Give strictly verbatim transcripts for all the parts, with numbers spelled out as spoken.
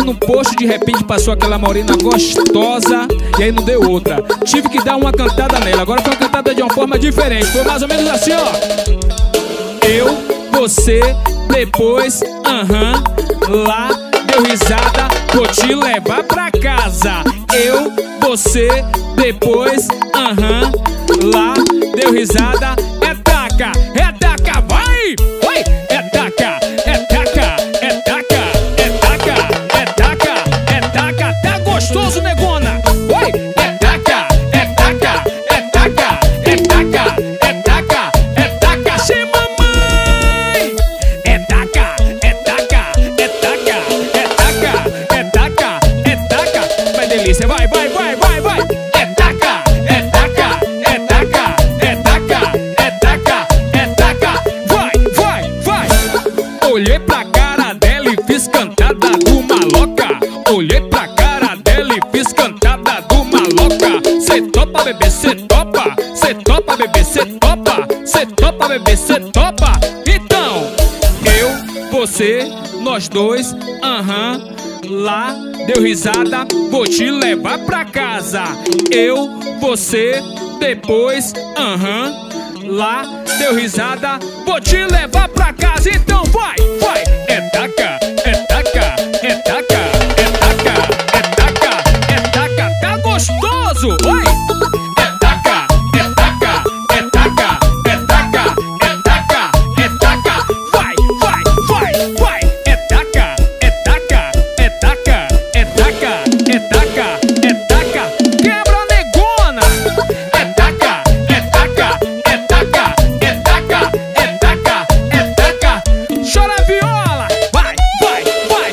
no posto, de repente passou aquela morena gostosa e aí não deu outra. Tive que dar uma cantada nela. Agora foi uma cantada de uma forma diferente. Foi mais ou menos assim, ó. Eu, você, depois, aham, lá, deu risada, vou te levar pra casa. Eu, você, depois, aham, lá, deu risada, é taca, é taca, vai, vai, é taca, é taca, é taca, é taca, é taca, é taca, tá gostoso, negona, vai, é taca, é taca, é taca, é taca, é taca, é taca, sim, mamãe, é taca, é taca, é taca, é taca, é taca, é taca, vai delícia, vai, vai, vai, vai, vai, é taca, é taca, é taca, é taca, é taca, é taca, vai, vai, vai. Olhei pra cara dela e fiz cantada do maloca. Olhei pra cara dela e fiz cantada do maloca. Cê topa, bebê, cê topa. Cê topa, bebê, cê topa. Cê topa, bebê, cê topa. Então, eu, você, nós dois, aham, lá, deu risada, vou te levar pra casa. Eu, você, depois, aham, lá, deu risada, vou te levar pra casa. Então vai, vai, é taca, é taca, é taca, é taca, é taca, é taca, tá gostoso, vai. É taca, é taca, é taca, é taca, é taca, é taca, vai, vai, vai, vai, é taca, é taca, é taca, é taca, é taca, é taca, quebra negona, é taca, é taca, é taca, é taca, é taca, é taca, chora viola, vai, vai, vai,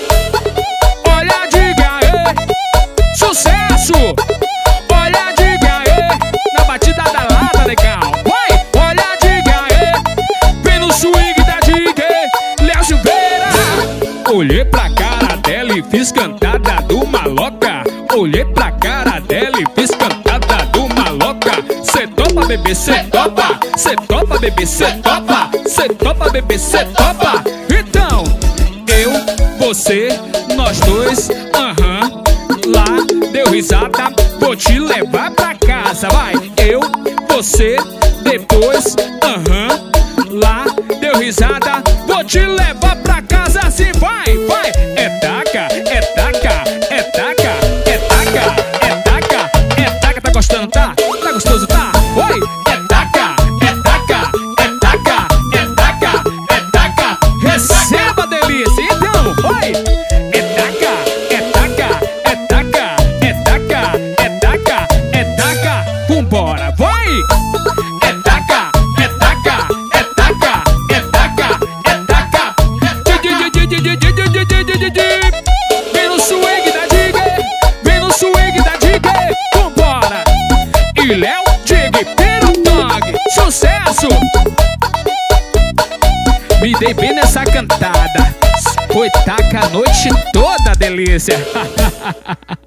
olha, diga aí, sucesso, olha, diga aí, na batida da lata, legal, vai, olha, diga aí, vem no swing da diga, Léo Silveira. Olhei pra cara dela e fiz cantada do maloca. Olhei pra cara dela e fiz cantada do maloca. Cê topa, bebê, cê topa. Cê topa, bebê, cê topa. Cê topa, bebê, cê topa. Então, eu, você, nós dois, aham, lá, deu risada, vou te levar pra casa. Vai, eu, você, depois, aham, lá, deu risada, vou te levar pra casa. Assim vai, vai, é taca, é taca, é taca, é taca, é taca, é taca, tá gostando, tá? Tá gostoso, tá? Oi, é taca, é taca, é taca, é taca, é taca, receba a delícia, então, oi, é taca, é taca, é taca, é taca, é taca, é taca, vambora, vai! É taca, é taca, é taca, é taca, é taca, vem no swing da diga, vem no swing da diga, vambora! E Léo, diga, piro dog, sucesso! Me dei bem nessa cantada, foi taca a noite toda, delícia!